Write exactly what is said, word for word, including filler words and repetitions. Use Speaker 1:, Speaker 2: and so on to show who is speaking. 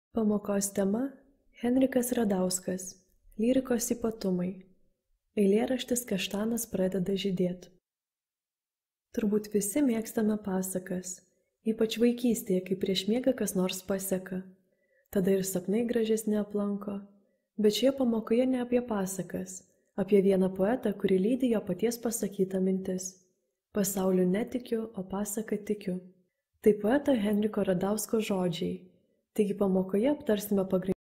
Speaker 1: Pamokos tema – Henrikas Radauskas, lyrikos ypatumai. Eilėraštis Kaštanas pradeda žydėt. Turbūt visi mėgstame pasakas, ypač vaikystėje, kai prieš miegą kas nors paseka. Tada ir sapnai gražesni aplanko. Bet šioje pamokoje ne apie pasakas, apie vieną poetą, kurį lydi jo paties pasakyta mintis. Pasauliu netikiu, o pasaka tikiu. Tai poeto Henriko Radausko žodžiai. Taigi pamokoje aptarsime pagrindinį